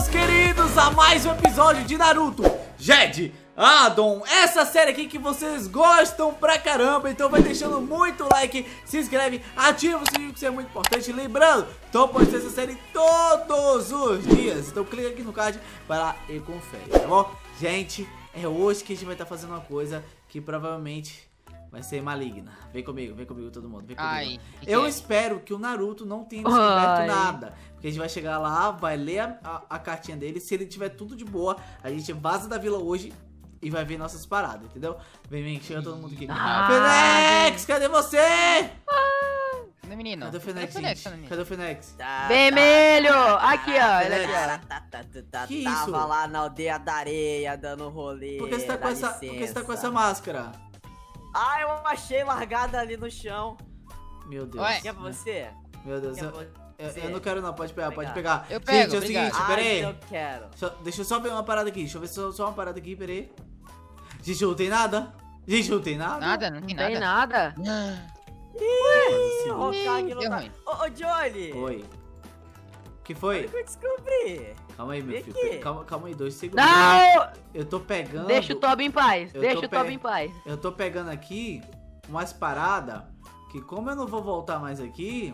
meus queridos, a mais um episódio de Naruto Jedi Adon, essa série aqui que vocês gostam pra caramba. Então vai deixando muito like, se inscreve, ativa o sininho que isso é muito importante. Lembrando, tô postando essa série todos os dias, então clica aqui no card, vai lá e confere, tá bom? Gente, é hoje que a gente vai estar fazendo uma coisa que provavelmente vai ser maligna. Vem comigo todo mundo, vem comigo. Ai, Eu espero que o Naruto não tenha descoberto nada, porque a gente vai chegar lá, vai ler a cartinha dele. Se ele tiver tudo de boa, a gente vaza da vila hoje e vai ver nossas paradas, entendeu? Vem, chega todo mundo aqui. Fênix, cadê você? Cadê o menino? Cadê o Fênix, gente? Cadê o Fênix? Vermelho! Aqui, ó. Ele Fênix. aqui, Que isso? Tava lá na aldeia da areia, dando rolê. Por que você tá com essa, por que você tá com essa máscara? Ah, eu achei largada ali no chão. Meu Deus. Ué. Quer você? Meu Deus, Quer eu não quero não, pode pegar, pode pegar. Eu pego, Gente, é o obrigado. seguinte, pera aí. Eu quero. Deixa eu só ver uma parada aqui, deixa eu ver só uma parada aqui, pera aí. Gente, não tem nada? Gente, não tem nada? Nada, não tem Não tem nada. nada. Ih, O Hokage não deu tá... ruim. Ô, Johnny. Oi. O que Olha foi? o que eu descobri. Calma aí, meu Vem filho. aqui. Calma aí, 2 segundos. Não! Eu tô pegando... Deixa o Toby em paz. Eu Deixa tô o Toby em paz. Eu tô pegando aqui umas paradas que, como eu não vou voltar mais aqui,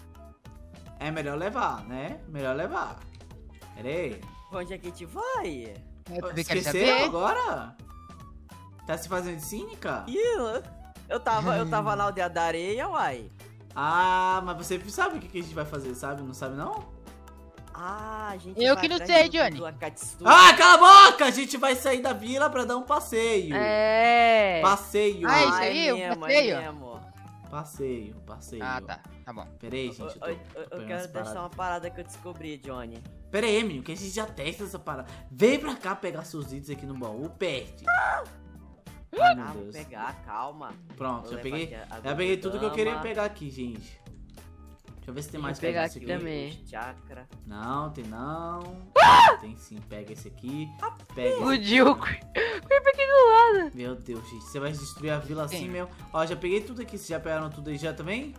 é melhor levar, né? Melhor levar. Pera aí. Onde é que a gente vai? Eu também quero Esqueceu saber. agora? Tá se fazendo de cínica? Ih, eu tava na aldeia da areia, uai. Ah, mas você sabe o que a gente vai fazer, sabe? Não sabe, não? Ah, a gente Eu vai que não atrás sei, do Johnny. Akatsuki. Ah, cala a boca! A gente vai sair da vila pra dar um passeio. É. Passeio. Ah, isso aí, o passeio? mesmo. Passeio. Ah, tá bom. Pera aí, gente. Eu pegando quero essa testar parada. uma parada que eu descobri, Johnny. Pera aí, menino, que a gente já testa essa parada. Vem pra cá pegar seus itens aqui no baú, perde. Ai, meu Vou Deus. pegar, calma. Pronto, Vou já levar peguei. aqui a Já peguei tudo que eu queria Gogama. pegar aqui, gente. Deixa eu ver se tem mais Vou pegar coisa aqui nesse também. Chakra. Não, tem não. Tem sim, pega esse aqui. Ah, Pega esse Explodiu. aqui. Meu Deus, gente. Você vai destruir a vila assim Sim. mesmo. Ó, já peguei tudo aqui. Vocês já pegaram tudo aí já também?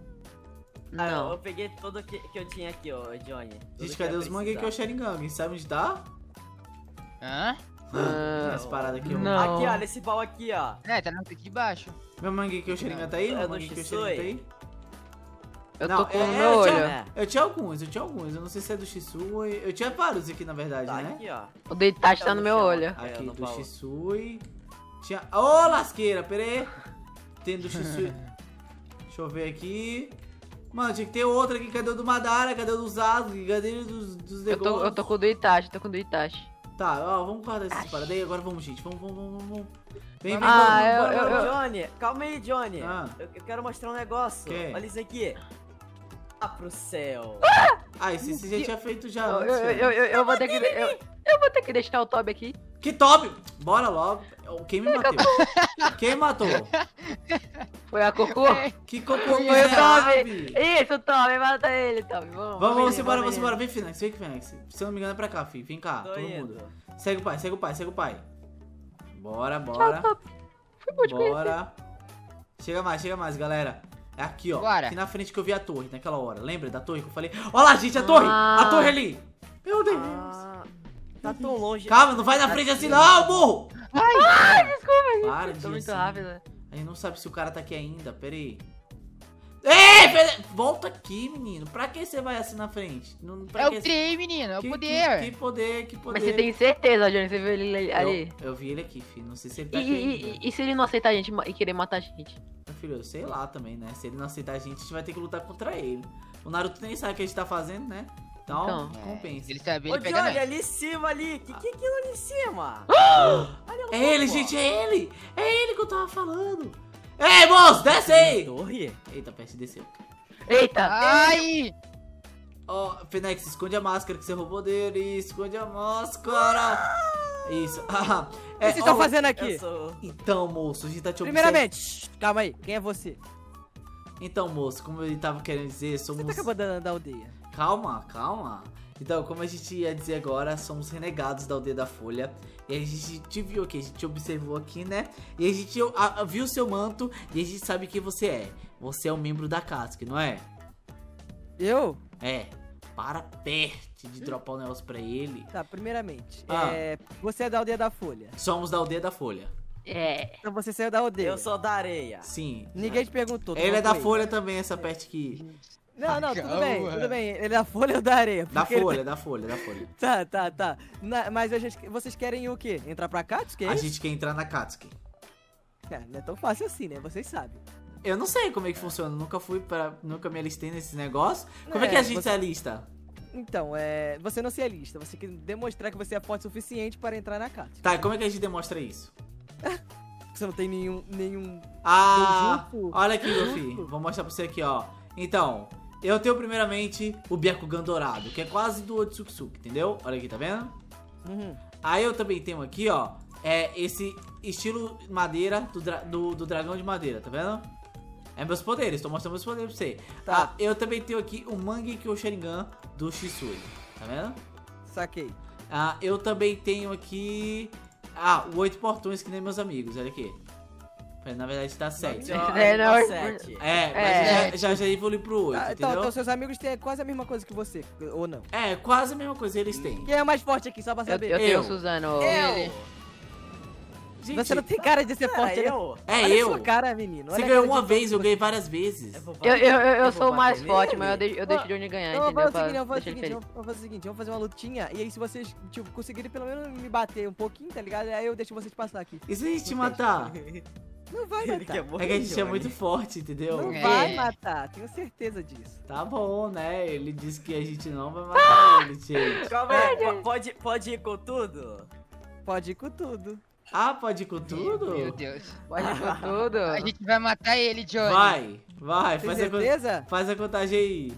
Eu peguei tudo que eu tinha aqui, ó, Johnny. Tudo Gente, que cadê eu os manguei que é o Sharingan? Alguém sabe onde tá? Hã? Essa parada aqui, ó. Não. Aqui, ó, nesse baú aqui, ó. É, tá no aqui de baixo. Meu manguei que é o Sharingan tá aí? É Meu do manguei que é o Shisui? Sharingan tá aí? Eu Não, tô com o é, meu eu olho. tinha- Eu tinha alguns. Eu não sei se é do Shisui. Eu tinha vários aqui, na verdade, Tá né? aqui, ó. O Deitachi tá Tá no no meu chão. olho. Aqui no do baú. Shisui. Tinha... Ô, lasqueira, pera aí. Tem do Shisui. Deixa eu ver aqui. Mano, tinha que ter outro aqui. Cadê o do Madara? Cadê o do Sasuke? Cadê o dos Eu tô Negócios? com o Deitachi, Tá, ó, vamos guardar essas paradas aí. Agora vamos, gente. Vamos. Vem, Ah, vamos. Johnny, calma aí, Johnny. Ah. Eu quero mostrar um negócio. Que? Olha isso aqui. Ah, pro céu. Ah, esse você já tinha feito já Eu, antes, eu, velho. eu, eu vou ter que. Eu vou ter que deixar o Toby aqui. Que top! Bora logo. Quem me matou? Quem matou? Foi a Cocô. Que cocô Foi o miserável. Toby. Isso, Toby, mata ele, Toby. Vamos embora. menino. Vem, Fênix. Se eu não me engano é pra cá, filho. Vem cá, Tô todo indo. mundo. Segue o pai. Bora. Tchau, Toby. Foi bom te conhecer. Bora. Chega mais, galera. É aqui, ó. Bora. Aqui na frente que eu vi a torre naquela hora. Lembra da torre que eu falei? Olha lá, gente, a torre! A torre ali! Meu Deus! Ah, tá tão longe. Calma, não vai na frente assim não, burro! Desculpa, Para gente. de Tô ir muito assim. rápida. A gente não sabe se o cara tá aqui ainda, pera aí. Ei, volta aqui, menino. Pra que você vai assim na frente? Não, pra É que o trem, menino. É o que poder. Que poder. Mas você tem certeza, Johnny? Você viu ele ali? Eu vi ele aqui, filho. Não sei se ele tá E, aqui ainda. e se ele não aceitar a gente e querer matar a gente? Meu filho, eu sei lá também, né? Se ele não aceitar a gente vai ter que lutar contra ele. O Naruto nem sabe o que a gente tá fazendo, né? Então, Então. compensa. Se ele saber, Ô, ele pega Johnny, nós. ali em cima ali. Que é aquilo ali em cima? É ele, gente, é ele! É ele que eu tava falando! Ei, moço, desce aí! Torre? Eita, peste, desceu. Eita! Ai! Ó, Fênix, esconde a máscara que você roubou dele. Esconde a máscara. Isso. Ah, O que vocês estão fazendo aqui? Eu sou... Então, moço, a gente tá te observando. Primeiramente, calma aí, quem é você? Então, moço, como ele tava querendo dizer, Você somos... tá acabando da aldeia. Calma. Então, como a gente ia dizer agora, somos renegados da aldeia da Folha. E a gente te viu aqui, a gente te observou aqui, né? E a gente viu o seu manto e a gente sabe quem você é. Você é um membro da Katsuki, não é? Eu? É. para perto de dropar um negócio pra ele. Tá, primeiramente, Ah. você é da aldeia da Folha. Somos da aldeia da Folha. É. Então você saiu da aldeia. Eu sou da areia. Sim. Ninguém te perguntou. tu Ele é da falou Folha também, essa pet aqui. Não, tudo bem, Calma. tudo bem. Ele é da Folha ou da areia? Da Porque ele- Folha, da Folha, da Folha. Tá. Mas vocês querem o quê? Entrar pra cá? Que é A isso? gente quer entrar na Katsuki. Não é tão fácil assim, né? Vocês sabem. Eu não sei como é que funciona, nunca me alistei nesses negócios. Como é que a gente se alista? Então, você não se alista. Você tem que demonstrar que você é forte o suficiente para entrar na casa. Tá, e como é que a gente demonstra isso? Você não tem nenhum... Ah, Eu junto. olha aqui, meu filho. Vou mostrar pra você aqui, ó. Então, eu tenho primeiramente o Byakugan dourado, que é quase do Otsutsuki, entendeu? Olha aqui, tá vendo? Uhum. Aí eu também tenho aqui, ó, esse estilo madeira do dragão de madeira, tá vendo? É meus poderes, tô mostrando meus poderes pra você. Tá. Ah, eu também tenho aqui o Mangekyo Sharingan do Shisui, tá vendo? Saquei. Ah, eu também tenho aqui... o 8 portões que nem meus amigos, olha aqui. Na verdade tá 7. Não, 7. Mas já evolui pro 8, Tá, entendeu? então seus amigos têm quase a mesma coisa que você, ou não? É, quase a mesma coisa eles têm. Quem é mais forte aqui, só pra Eu saber? tenho Eu. o Suzano. Eu. Gente, Você não tem cara de ser forte, né? eu. é Olha a eu. sua cara, menino. Você Olha a ganhou cara uma de- vez, eu ganhei várias vezes. Eu sou vou o mais bater forte, nele? mas eu deixo o Johnny ganhar, Vamos entendeu? fazer o seguinte, Pra vamos fazer deixar o ele seguinte, feliz. vamos fazer o seguinte, vamos fazer uma lutinha, e aí se vocês, tipo, conseguirem pelo menos me bater um pouquinho, tá ligado? Aí eu deixo vocês passar aqui. E se a gente te matar? Não vai Ele matar. quer morrer, É que a gente é Johnny. muito forte, entendeu? Não É. vai matar, tenho certeza disso. Tá bom, né? Ele disse que a gente não vai matar ele, gente. Calma aí, pode ir com tudo? Pode ir com tudo. Ah, pode ir com tudo? Meu Deus. Pode com tudo. A gente vai matar ele, Johnny. Vai, Tem faz certeza? faz a contagem aí.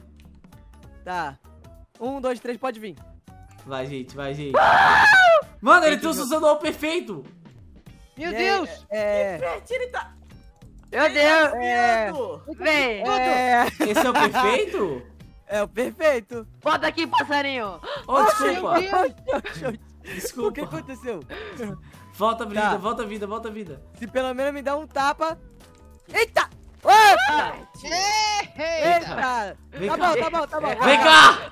Tá. 1, 2, 3, pode vir. Vai, gente, vai, gente. Mano, ele trouxe o Zanol perfeito. Meu E aí, Deus. Ele tá... Meu Deus. Vendo? Vem. Esse é o perfeito? É o perfeito. Volta aqui, passarinho. Oh, desculpa. Meu Deus. O que Desculpa. aconteceu? Volta vida, Tá. volta vida, volta vida. Se pelo menos me dá um tapa. Eita! Opa! Eita. Eita! Vem Tá cá. bom, tá bom, tá bom. Vem cá!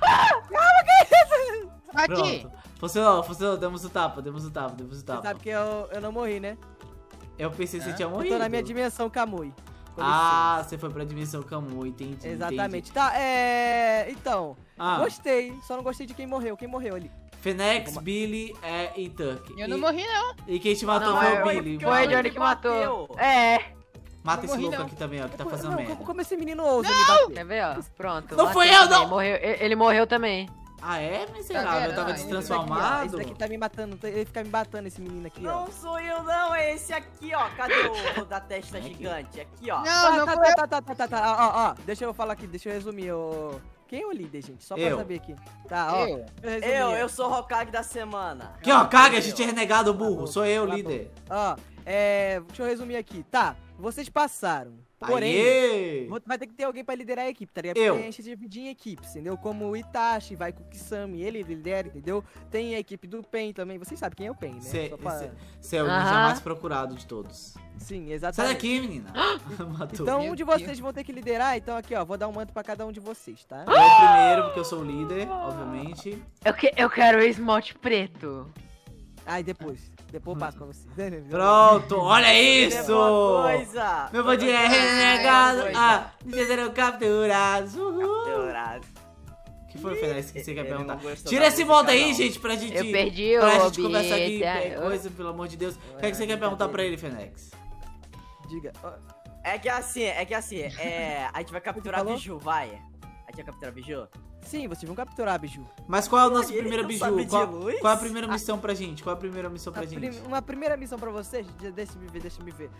Aqui. Pronto. Funcionou, demos o tapa. Você sabe que eu não morri, né? Eu pensei que você tinha Eu morrido. tô na minha dimensão Kamui. Ah, você foi pra dimensão Kamui, entendi. Exatamente. Tá, então. Ah, Gostei, só não gostei de quem morreu. Quem morreu ali? Fenex, Billy e Turk. Eu não morri, não. E quem te matou Não, foi eu- o Billy. Foi o Mata- Johnny que matou. bateu. Mata não esse morri, louco não. aqui também, ó, que tá fazendo não, merda. como esse menino ousa me bater? Quer ver, ó? Pronto. Não matei fui eu, também. não. Morreu, ele morreu também. Ah, é? Miserável, vendo? eu tava Não, Esse destransformado. daqui tá me matando, ele fica me batendo, esse menino aqui, ó. Não sou eu não, é esse aqui, ó. Cadê o da testa Aqui. gigante? Aqui, ó. Não, não tá, foi eu. ó, deixa eu falar aqui, deixa eu resumir, ó. Quem é o líder, gente? Só pra Eu. saber aqui. Tá, ó. Eu. Eu sou o Hokage da semana. Aqui, ó, caga, a gente é renegado, burro. Sou eu, Tá bom. líder. Ó, deixa eu resumir aqui. Tá, vocês passaram. Porém, Aê! vai ter que ter alguém pra liderar a equipe, tá ligado? Eu. Porque a gente divide em equipes, entendeu? Como o Itachi, vai com o Kisame, ele lidera, entendeu? Tem a equipe do Pen também, vocês sabem quem é o Pen, né? Você Só pra- é o ninja Aham. mais procurado de todos. Sim, Sai exatamente. daqui, menina. Matou. Então, Meu um de Deus. vocês vão ter que liderar, então aqui, ó, vou dar um manto pra cada um de vocês, tá? Eu o primeiro, porque eu sou o líder, obviamente. Eu quero o esmalte preto. Aí depois eu passo pra você. Pronto, olha isso! Mesma coisa. Meu bandido é Mesma renegado. coisa. Ah, vocês serão capturados. Uhul. Dourado. O que foi, Fênix, que você quer Ele não perguntar? gostou Tira da esse música, modo aí, não. gente, pra gente... Eu perdi Pra o gente conversar aqui, bilhete. coisa, pelo amor de Deus. O que é que você quer perguntar pra ele, Fênix? Diga. Ó, É que assim, a gente vai capturar falou? Biju, vai. A gente vai capturar Biju? sim, vocês vão capturar, Biju. Mas qual é o nosso Ele primeiro não biju? sabe de Qual luz? é a primeira missão pra gente? Qual é a primeira missão pra gente? Uma primeira missão pra vocês, deixa eu me ver.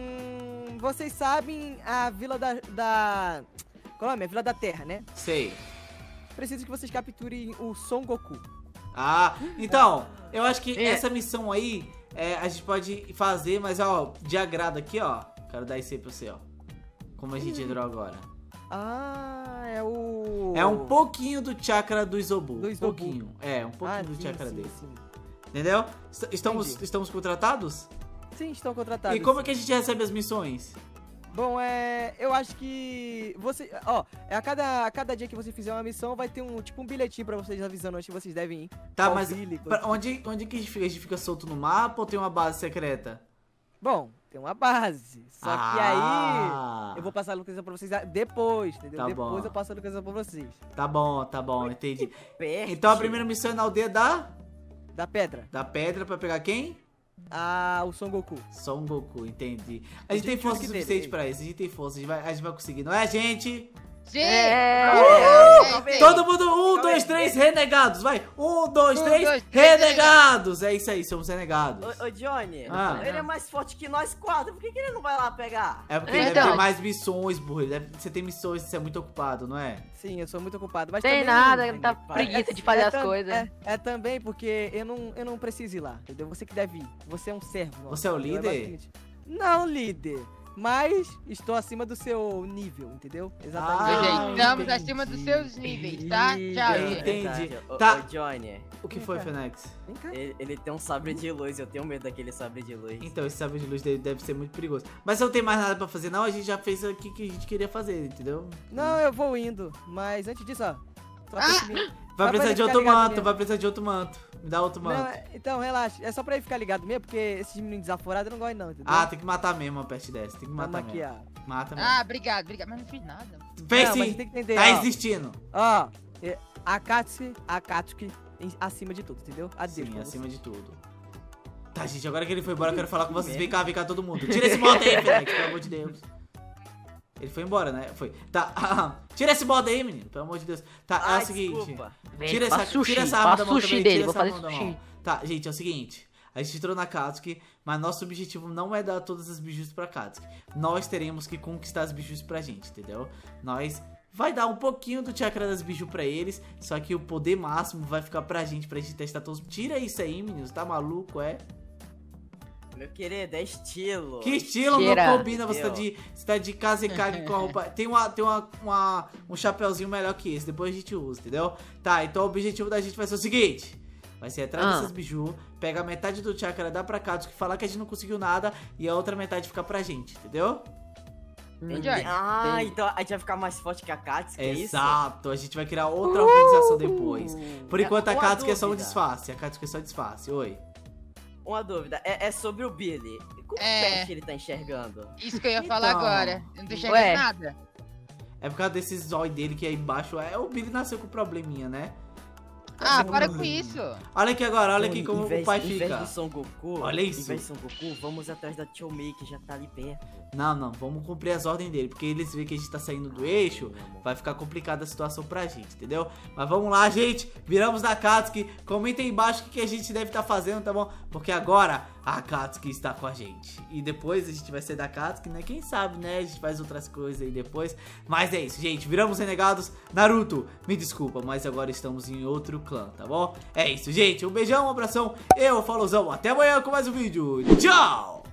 Vocês sabem a vila qual é o nome? A Vila da Terra, né? Sei. Preciso que vocês capturem o Son Goku. Ah, então, eu acho que É. essa missão aí, a gente pode fazer, mas ó, de agrado aqui, ó. Quero dar esse aí pra você, ó. Como a gente entrou agora. Ah, é o... É um pouquinho do chakra do Isobu. Do Um Isobu. pouquinho. É, um pouquinho do sim, chakra sim, dele. sim. Entendeu? Entendi. Estamos contratados? Sim, estão contratados. E como é que a gente recebe as missões? Bom, eu acho que você, ó, a cada dia que você fizer uma missão vai ter um bilhetinho pra vocês avisando onde vocês devem ir. Tá, Qual mas vila e onde que a gente fica? A gente fica solto no mapa ou tem uma base secreta? Bom, tem uma base. Só que Ah. aí eu vou passar a localização pra vocês depois, entendeu? Tá Depois bom. eu passo a localização pra vocês. Tá bom, entendi. Perto. Então a primeira missão é na aldeia Da pedra. da pedra pra pegar quem? O Son Goku. Son Goku, entendi. A gente O tem Jinchuriki força dele, suficiente ele. pra isso, a gente tem força, a gente vai conseguir, não é, gente? Sim! É. Todo mundo, 1, Calma 2, aí. 3, renegados, vai! 1, 2, 3, 2, 3, renegados! É isso aí, somos renegados. Ô, Johnny, Ah. ele é mais forte que nós 4, por que ele não vai lá pegar? É porque ele Então. deve ter mais missões, burro. Você tem missões, você é muito ocupado, não é? Sim, eu sou muito ocupado. Mas Tem também, nada, tá Pai, preguiça de fazer as tam- coisas. É também porque eu não preciso ir lá, entendeu? Você que deve ir. Você é um servo. nosso, Você é o entendeu? líder? basicamente- Não, líder. Mas estou acima do seu nível, entendeu? Exatamente. Ah, Gente, estamos entendi. acima dos seus níveis, tá? Tchau, Entendi. gente. Entendi. Ô, Tá. ô, Johnny, O que foi, Fenex? Vem cá. ele tem um sabre de luz, eu tenho medo daquele sabre de luz. Então, esse sabre de luz dele deve ser muito perigoso. Mas se não tem mais nada pra fazer, não, a gente já fez aqui o que a gente queria fazer, entendeu? Não, eu vou indo. Mas antes disso, ó. Só pra esse menino- Vai só pra precisar ele de ficar outro ligado manto, mesmo. vai precisar de outro manto. Me dá outro manto. Não, então, relaxa. É só pra ele ficar ligado mesmo, porque esses meninos desaforados eu não gosto não, entendeu? Ah, tem que matar mesmo uma peste dessa. Tem que Vamos matar aqui, mesmo. ó. Mata mesmo. Ah, obrigado. Mas não fiz nada. Fez Não, mas sim. tem que entender, Tá ó. existindo. Ó, a Katsuki acima de tudo, entendeu? Adeus. Sim, pra acima você. de tudo. Tá, gente, agora que ele foi embora, eu quero falar com vocês. Vem cá todo mundo. Tira esse modo aí, Felex, pelo amor de Deus. Ele foi embora, né? Foi. Tá. Tira esse modo aí, menino. Pelo amor de Deus. Tá, é o seguinte. Desculpa. Tira Faz essa, sushi, tira essa arma da faz mão sushi também. dele, Tira vou essa fazer arma da sushi. mão. Tá, gente, é o seguinte. A gente entrou na Katsuki, mas nosso objetivo não é dar todas as bijus pra Katsuki. Nós teremos que conquistar as bijus pra gente, entendeu? Nós vai dar um pouquinho do chakra das bijus pra eles, só que o poder máximo vai ficar pra gente testar todos. Tira isso aí, meninos, tá maluco, é? Meu querido, é estilo. Que estilo Tira. não combina, você tá de Kazekage com a roupa. Tem um chapeuzinho melhor que esse, depois a gente usa, entendeu? Tá, então o objetivo da gente vai ser o seguinte. Vai ser atrás dessas biju, pega metade do chakra, dá pra Katsuki, falar que a gente não conseguiu nada e a outra metade fica pra gente, entendeu? Entendi. Ah, então a gente vai ficar mais forte que a Katsuki, é isso? Exato, a gente vai criar outra organização depois. Por enquanto a Uma Katsuki é só um dúvida. disfarce, a Katsuki é só disfarce, oi. Uma dúvida, é sobre o Billy. Como É. que ele tá enxergando? Isso que eu ia falar Então. agora. Eu não tô enxergando Ué. nada. É por causa desses zóio dele que aí embaixo, o Billy nasceu com probleminha, né? Ah, para com isso. Olha aqui agora, olha aqui Em como vez- o pai Em fica. vez do Son Goku, Olha isso. Em vez do Son Goku, vamos atrás da Chomei, que já tá ali perto. Não, vamos cumprir as ordens dele, porque eles veem que a gente tá saindo do eixo, vai ficar complicada a situação pra gente, entendeu? Mas vamos lá, gente, viramos da Katsuki, comentem aí embaixo o que a gente deve estar fazendo, tá bom? Porque agora a Katsuki está com a gente, e depois a gente vai sair da Katsuki, né? Quem sabe, né? A gente faz outras coisas aí depois, mas é isso, gente, viramos renegados. Naruto, me desculpa, mas agora estamos em outro clã, tá bom? É isso, gente, um beijão, um abração, eu, Falozão, até amanhã com mais um vídeo, tchau!